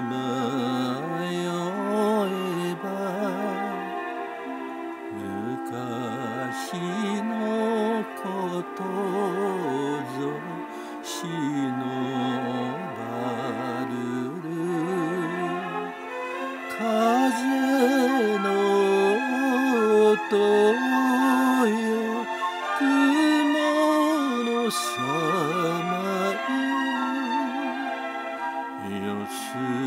よえば昔のことぞしのばるる風の音よ雲のさまよよす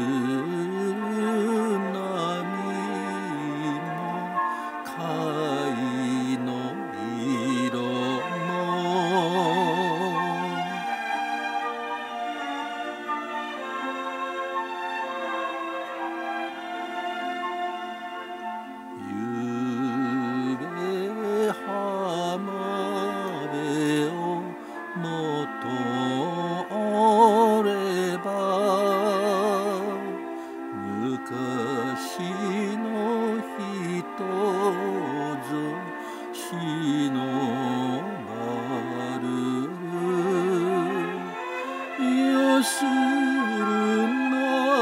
波も貝の色もゆうべ浜辺をもとれば昔の人ぞしのばるるよする波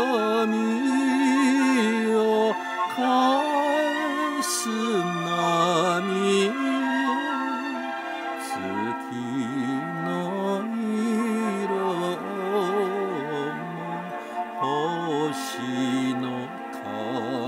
よ返す波よ月の色も星の影